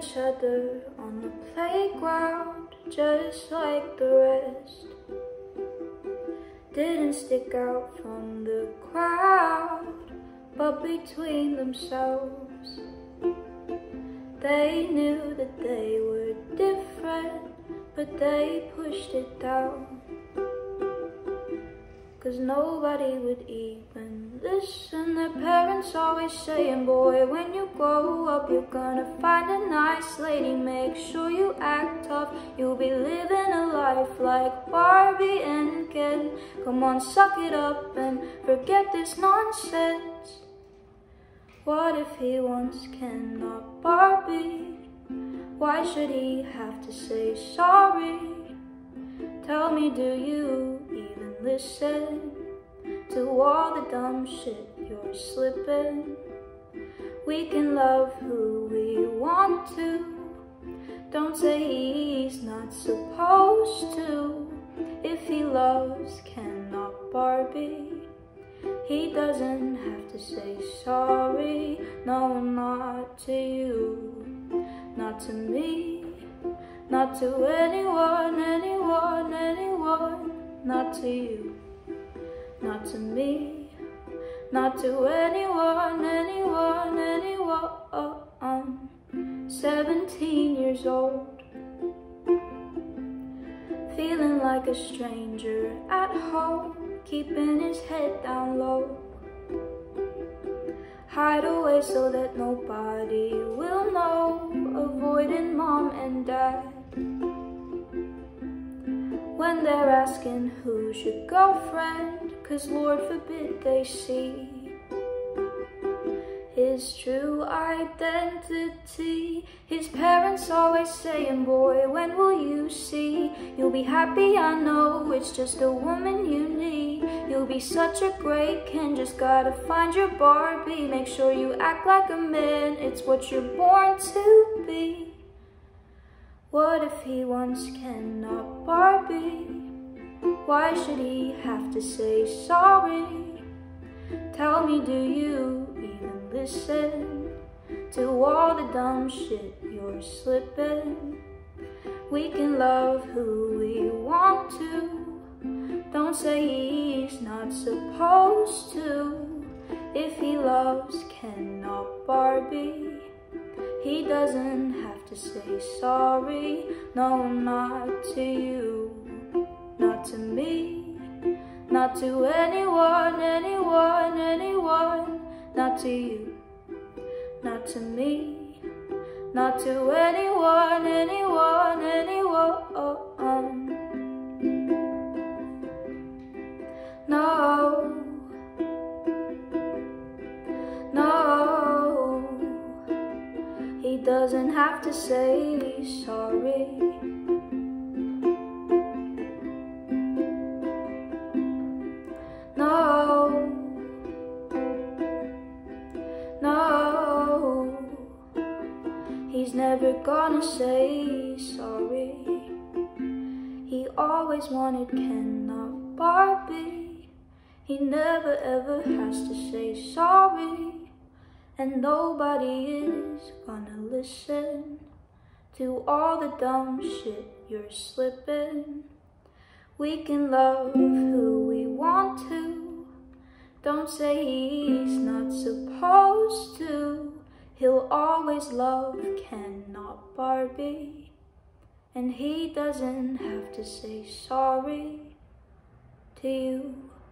each other on the playground just like the rest. Didn't stick out from the crowd, but between themselves, they knew that they were different, but they pushed it down. 'Cause nobody would even listen. Their parents always saying, boy, when you grow up, you're gonna find a nice lady. Make sure you act tough, you'll be living a life like Barbie and Ken. Come on, suck it up and forget this nonsense. What if he wants Ken, not Barbie? Why should he have to say sorry? Tell me, do you even listen to all the dumb shit you're slipping? We can love who we want to. Don't say he's not supposed to. If he loves Ken, not Barbie, he doesn't have to say sorry. No, not to you, not to me, not to anyone, anyone, anyone. Not to you, not to me, not to anyone, anyone, anyone. 17 years old, feeling like a stranger at home, keeping his head down low. Hide away so that nobody will know, avoiding mom and dad when they're asking who's your girlfriend, 'cause Lord forbid they see his true identity. His parents always saying, boy, when will you see? You'll be happy, I know, it's just a woman you need. You'll be such a great Ken, just gotta find your Barbie. Make sure you act like a man, it's what you're born to be. What if he wants Ken, not Barbie? Why should he have to say sorry? Tell me, do you even listen to all the dumb shit you're slipping? We can love who we want to. Don't say he's not supposed to. If he loves Ken, not Barbie, he doesn't have to say sorry. No, not to you, not to me, not to anyone, anyone, anyone. Not to you, not to me, not to anyone, anyone, anyone. No, no, he doesn't have to say sorry. No, no, he's never gonna say sorry. He always wanted Ken, not Barbie. He never ever has to say sorry. And nobody is gonna listen to all the dumb shit you're slipping. We can love who we want to. Don't say he's not supposed to. He'll always love Ken, not Barbie. And he doesn't have to say sorry to you.